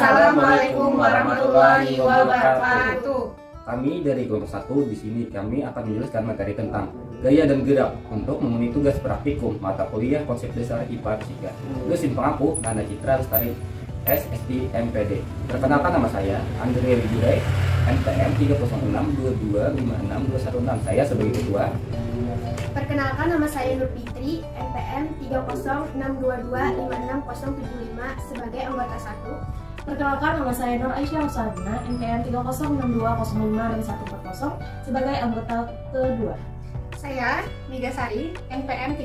Assalamualaikum warahmatullahi wabarakatuh. Kami dari kelompok 1 di sini kami akan menjelaskan materi tentang gaya dan gerak untuk memenuhi tugas praktikum mata kuliah konsep dasar IPA Fisika. Dosen pengampu Nanda Citra Lestari SSD MPD. Perkenalkan, nama saya Andre Wijurai, NPM 30622562116. Saya sebagai ketua. Perkenalkan, nama saya Nur Fitri, NPM 30622566075 sebagai anggota 1. Perkenalkan, nama saya Nur Aisyah Usabina, NPM 3066205 sebagai anggota kedua. Saya Miga Sari, NPM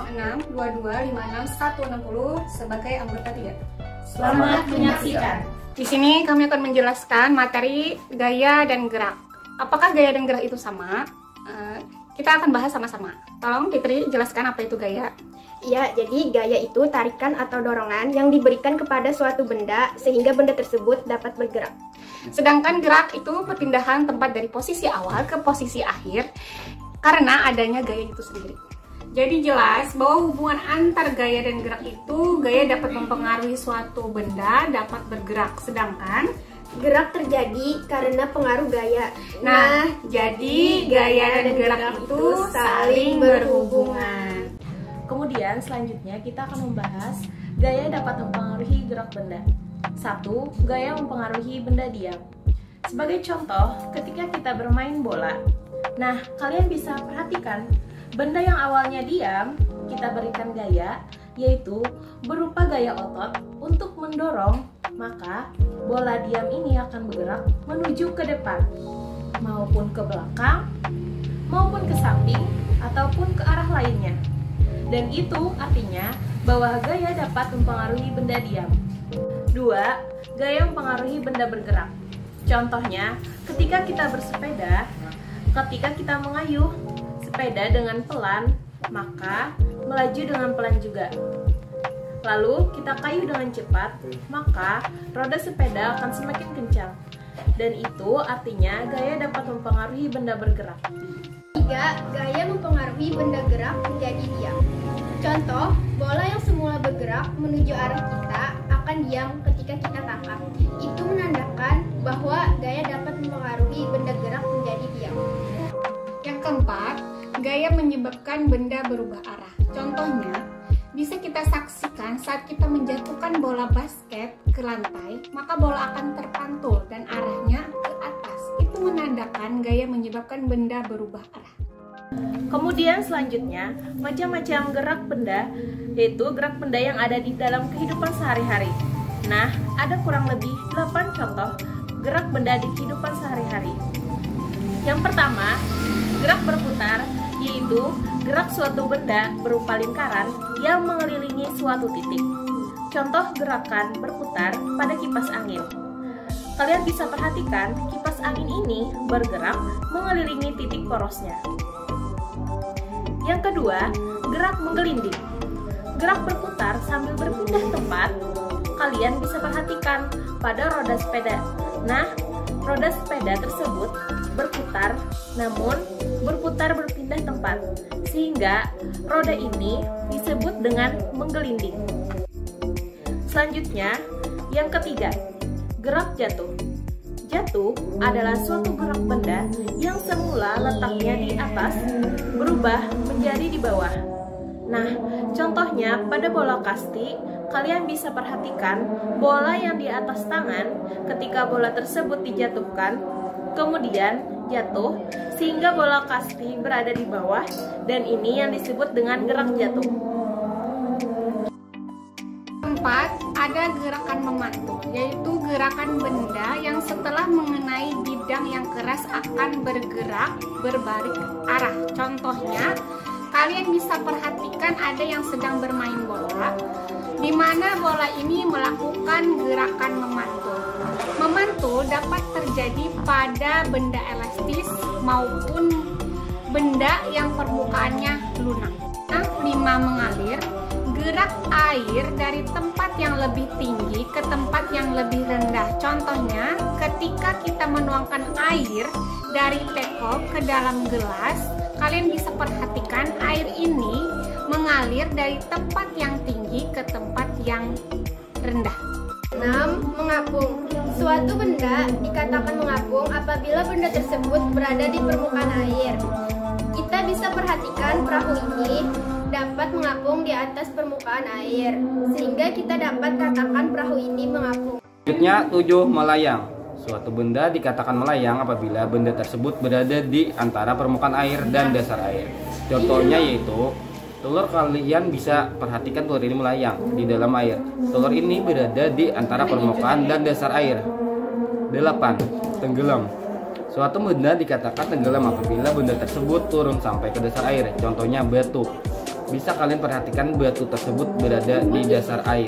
30622566160 sebagai anggota 3. Selamat menyaksikan. Di sini kami akan menjelaskan materi gaya dan gerak. Apakah gaya dan gerak itu sama? Kita akan bahas sama-sama. Tolong Fitri jelaskan apa itu gaya. Ya, jadi gaya itu tarikan atau dorongan yang diberikan kepada suatu benda sehingga benda tersebut dapat bergerak. Sedangkan gerak itu perpindahan tempat dari posisi awal ke posisi akhir karena adanya gaya itu sendiri. Jadi jelas bahwa hubungan antar gaya dan gerak itu, gaya dapat mempengaruhi suatu benda dapat bergerak, sedangkan gerak terjadi karena pengaruh gaya. Nah, jadi gaya dan gerak itu saling berhubungan. Kemudian selanjutnya kita akan membahas gaya dapat mempengaruhi gerak benda. 1. Gaya mempengaruhi benda diam. Sebagai contoh, ketika kita bermain bola. Nah, kalian bisa perhatikan benda yang awalnya diam, kita berikan gaya, yaitu berupa gaya otot untuk mendorong, maka bola diam ini akan bergerak menuju ke depan, maupun ke belakang, maupun ke samping, ataupun ke arah lainnya. Dan itu artinya bahwa gaya dapat mempengaruhi benda diam. 2. Gaya mempengaruhi benda bergerak. Contohnya, ketika kita bersepeda, ketika kita mengayuh sepeda dengan pelan, maka melaju dengan pelan juga. Lalu kita kayuh dengan cepat, maka roda sepeda akan semakin kencang. Dan itu artinya gaya dapat mempengaruhi benda bergerak. 3. Gaya mempengaruhi benda gerak menjadi diam. Contoh, bola yang semula bergerak menuju arah kita akan diam ketika kita tangkap. Itu menandakan bahwa gaya dapat mempengaruhi benda gerak menjadi diam. Yang keempat, gaya menyebabkan benda berubah arah. Contohnya, bisa kita saksikan saat kita menjatuhkan bola basket ke lantai, maka bola akan terpantul dan arahnya ke atas. Itu menandakan gaya menyebabkan benda berubah arah. Kemudian selanjutnya, macam-macam gerak benda, yaitu gerak benda yang ada di dalam kehidupan sehari-hari. Nah, ada kurang lebih 8 contoh gerak benda di kehidupan sehari-hari. Yang pertama, gerak berputar, yaitu gerak suatu benda berupa lingkaran yang mengelilingi suatu titik. Contoh gerakan berputar pada kipas angin. Kalian bisa perhatikan kipas angin ini bergerak mengelilingi titik porosnya. Yang kedua, gerak menggelinding. Gerak berputar sambil berpindah tempat. Kalian bisa perhatikan pada roda sepeda. Nah, roda sepeda tersebut berputar, namun berputar berpindah tempat, sehingga roda ini disebut dengan menggelinding. Selanjutnya, yang ketiga, gerak jatuh. Jatuh adalah suatu gerak benda yang semula letaknya di atas berubah menjadi di bawah. Nah, contohnya pada bola kasti, kalian bisa perhatikan bola yang di atas tangan ketika bola tersebut dijatuhkan, kemudian jatuh sehingga bola kasti berada di bawah, dan ini yang disebut dengan gerak jatuh. Keempat, ada gerakan memantul, yaitu gerakan benda yang setelah mengenai bidang yang keras akan bergerak berbalik arah. Contohnya, kalian bisa perhatikan ada yang sedang bermain bola, di mana bola ini melakukan gerakan memantul. Memantul dapat terjadi pada benda elastis maupun benda yang permukaannya lunak. 5. Mengalir. Gerak air dari tempat yang lebih tinggi ke tempat yang lebih rendah. Contohnya, ketika kita menuangkan air dari teko ke dalam gelas, kalian bisa perhatikan air ini mengalir dari tempat yang tinggi ke tempat yang rendah. 6. Mengapung. Suatu benda dikatakan mengapung apabila benda tersebut berada di permukaan air. Kita bisa perhatikan perahu ini dapat mengapung di atas permukaan air, sehingga kita dapat katakan perahu ini mengapung. Selanjutnya 7. Melayang. Suatu benda dikatakan melayang apabila benda tersebut berada di antara permukaan air dan dasar air. Contohnya yaitu telur. Kalian bisa perhatikan telur ini melayang di dalam air. Telur ini berada di antara permukaan dan dasar air. 8. Tenggelam. Suatu benda dikatakan tenggelam apabila benda tersebut turun sampai ke dasar air. Contohnya batu. Bisa kalian perhatikan batu tersebut berada di dasar air.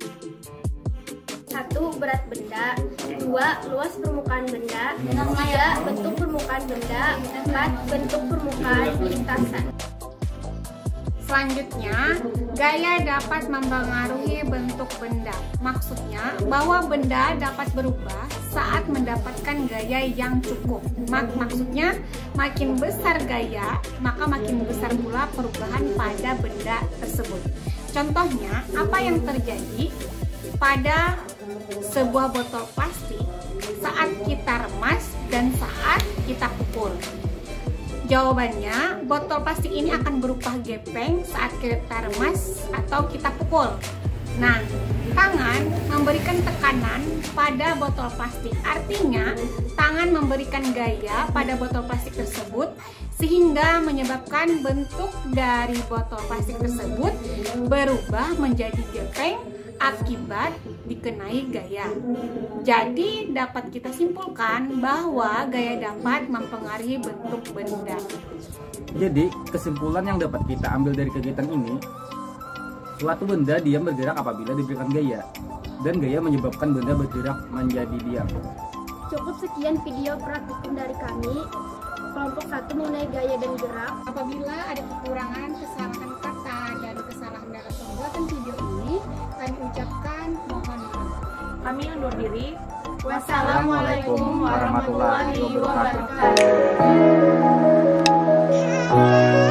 1. Berat benda. 2. Luas permukaan benda. 3. Bentuk permukaan benda. 4. Bentuk permukaan lintasan. Selanjutnya, gaya dapat mempengaruhi bentuk benda. Maksudnya bahwa benda dapat berubah saat mendapatkan gaya yang cukup. Maksudnya makin besar gaya, maka makin besar pula perubahan pada benda tersebut. Contohnya, apa yang terjadi pada sebuah botol plastik saat kita remas dan saat kita pukul? Jawabannya, botol plastik ini akan berupa gepeng saat kita remas atau kita pukul. Nah, tangan memberikan tekanan pada botol plastik. Artinya, tangan memberikan gaya pada botol plastik tersebut sehingga menyebabkan bentuk dari botol plastik tersebut berubah menjadi gepeng akibat dikenai gaya. Jadi dapat kita simpulkan bahwa gaya dapat mempengaruhi bentuk benda. Jadi kesimpulan yang dapat kita ambil dari kegiatan ini, suatu benda diam bergerak apabila diberikan gaya, dan gaya menyebabkan benda bergerak menjadi diam. Cukup sekian video praktikum dari kami, kelompok 1 mengenai gaya dan gerak. Apabila ada kekurangan, kesalahan kata, dan kesalahan dalam pembuatan video ini, kami ucapkan mohon maaf. Kami undur diri. Wassalamualaikum warahmatullahi wabarakatuh.